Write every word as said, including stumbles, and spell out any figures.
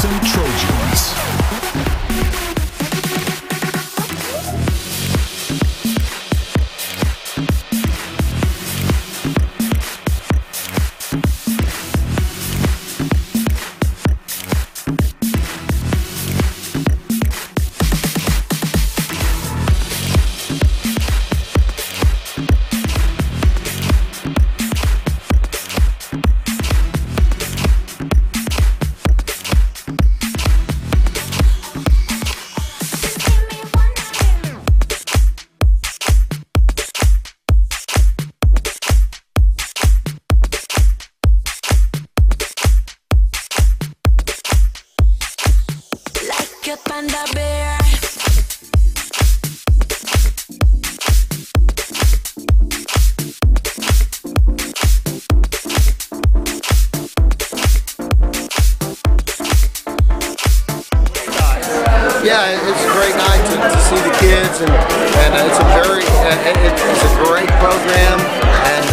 some Trojans. A panda bear. Yeah, it's a great night to, to see the kids, and, and uh, it's a very uh, it, it's a great program, and